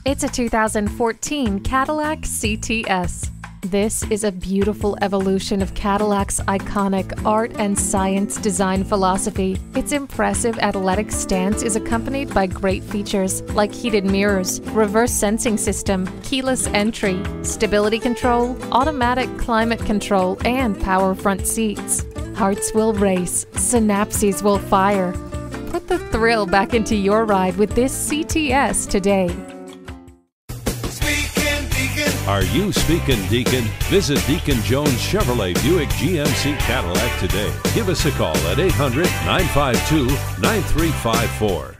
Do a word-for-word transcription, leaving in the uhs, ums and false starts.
It's a two thousand fourteen Cadillac C T S. This is a beautiful evolution of Cadillac's iconic art and science design philosophy. Its impressive athletic stance is accompanied by great features like heated mirrors, reverse sensing system, keyless entry, stability control, automatic climate control, and power front seats. Hearts will race, synapses will fire. Put the thrill back into your ride with this C T S today. Are you speaking Deacon? Visit Deacon Jones Chevrolet Buick G M C Cadillac today. Give us a call at eight hundred, nine five two, nine three five four.